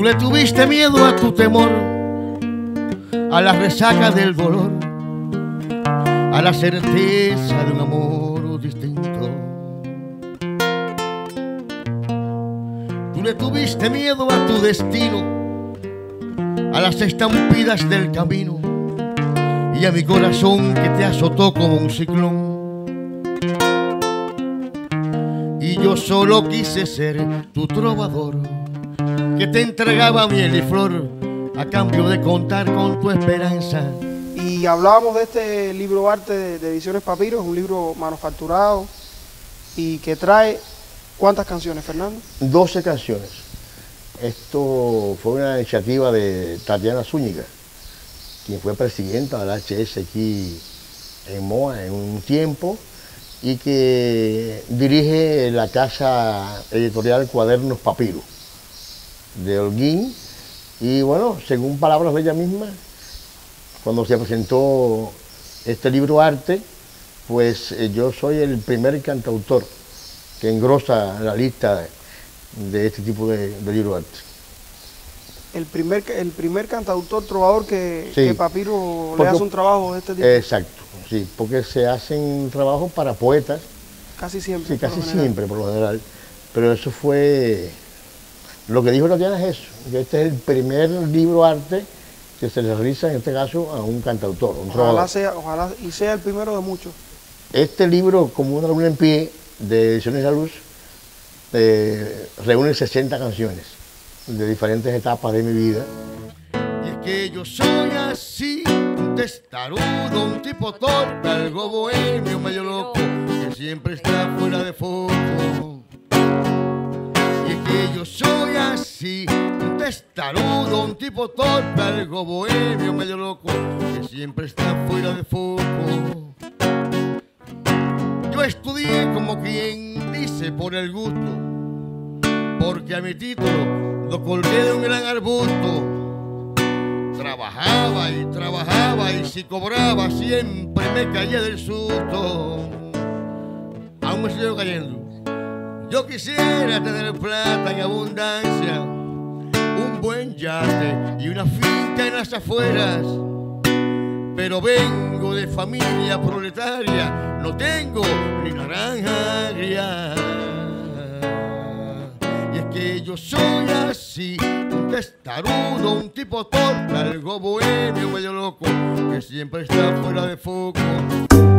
le tuviste miedo a tu temor, a la resaca del dolor, a la certeza de un amor distinto. Tú le tuviste miedo a tu destino, a las estampidas del camino y a mi corazón que te azotó como un ciclón. Y yo solo quise ser tu trovador, que te entregaba miel y flor a cambio de contar con tu esperanza. Y hablábamos de este libro arte de Ediciones Papiro, es un libro manufacturado y que trae ¿cuántas canciones, Fernando? 12 canciones. Esto fue una iniciativa de Tatiana Zúñiga, quien fue presidenta de la HS aquí en Moa en un tiempo y que dirige la casa editorial Cuadernos Papiro de Holguín. Y bueno, según palabras de ella misma, cuando se presentó este libro arte, pues yo soy el primer cantautor que engrosa la lista de este tipo de libro arte. El primer cantautor trovador que, sí, que Papiro le hace un trabajo de este tipo. Exacto, sí, porque se hacen trabajos para poetas. Casi siempre. Sí, casi siempre, por lo general. Pero eso fue, lo que dijo Tatiana es eso, que este es el primer libro arte que se le realiza, en este caso, a un cantautor, un trovador. Ojalá y sea el primero de muchos. Este libro, como una luna en pie, de Ediciones La Luz, reúne 60 canciones de diferentes etapas de mi vida. Y es que yo soy así, un testarudo, un tipo torpe, algo bohemio, medio loco, que siempre está fuera de foco. Y es que yo soy así, un testarudo, un tipo torpe, algo bohemio, medio loco, que siempre está fuera de foco. Yo estudié como quien dice por el gusto, porque a mi título lo colgué de un gran arbusto. Trabajaba y si cobraba siempre me caía del susto. Aún me sigo cayendo. Yo quisiera tener plata en abundancia, un buen yate y una finca en las afueras, pero vengo de familia proletaria, no tengo ni naranja agria. Y es que yo soy así, un testarudo, un tipo torpe, algo bohemio, medio loco, que siempre está fuera de foco.